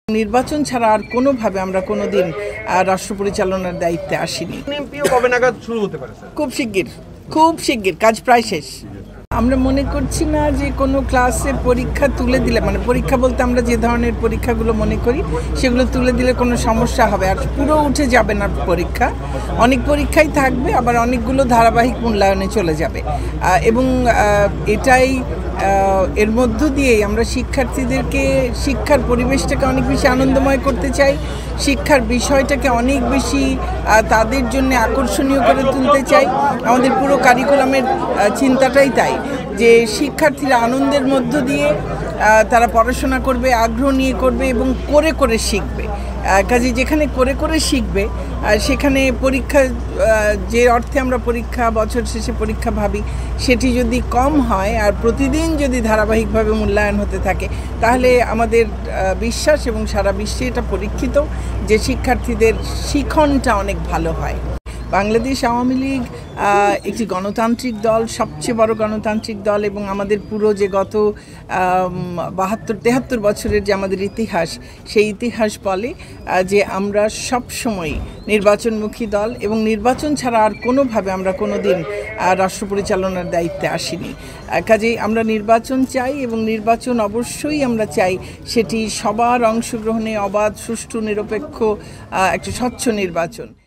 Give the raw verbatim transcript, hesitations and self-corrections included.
নির্বাচন ছাড়া আর কোনোভাবে আমরা কোনোদিন রাষ্ট্র পরিচালনার দায়িত্বে আসিনি। কবে নাগাদ শুরু হতে পারে? খুব শিগগির, খুব শিগগির, কাজ প্রায় শেষ। আমরা মনে করছি না যে কোনো ক্লাসে পরীক্ষা তুলে দিলে, মানে পরীক্ষা বলতে আমরা যে ধরনের পরীক্ষাগুলো মনে করি সেগুলো তুলে দিলে কোনো সমস্যা হবে। আর পুরো উঠে যাবে না পরীক্ষা, অনেক পরীক্ষাই থাকবে, আবার অনেকগুলো ধারাবাহিক মূল্যায়নে চলে যাবে। এবং এটাই এর মধ্য দিয়েই আমরা শিক্ষার্থীদেরকে শিক্ষার পরিবেশটাকে অনেক বেশি আনন্দময় করতে চাই, শিক্ষার বিষয়টাকে অনেক বেশি তাদের জন্য আকর্ষণীয় করে তুলতে চাই। আমাদের পুরো কারিকুলামের চিন্তাটাই তাই, যে শিক্ষার্থীরা আনন্দের মধ্য দিয়ে তারা পড়াশোনা করবে, আগ্রহ নিয়ে করবে এবং করে করে শিখবে। কাজে যেখানে করে করে শিখবে সেখানে পরীক্ষা, যে অর্থে আমরা পরীক্ষা বছর শেষে পরীক্ষা ভাবি, সেটি যদি কম হয় আর প্রতিদিন যদি ধারাবাহিকভাবে মূল্যায়ন হতে থাকে, তাহলে আমাদের বিশ্বাস এবং সারা বিশ্বে এটা পরীক্ষিত যে শিক্ষার্থীদের শিখনটা অনেক ভালো হয়। বাংলাদেশ আওয়ামী লীগ একটি গণতান্ত্রিক দল, সবচেয়ে বড় গণতান্ত্রিক দল, এবং আমাদের পুরো যে গত বাহাত্তর তেহাত্তর বছরের যে আমাদের ইতিহাস, সেই ইতিহাস বলে যে আমরা সবসময় নির্বাচনমুখী দল, এবং নির্বাচন ছাড়া আর কোনোভাবে আমরা কোনো দিন রাষ্ট্র পরিচালনার দায়িত্বে আসিনি। কাজেই আমরা নির্বাচন চাই, এবং নির্বাচন অবশ্যই আমরা চাই সেটি সবার অংশগ্রহণে অবাধ, সুষ্ঠু, নিরপেক্ষ, একটা স্বচ্ছ নির্বাচন।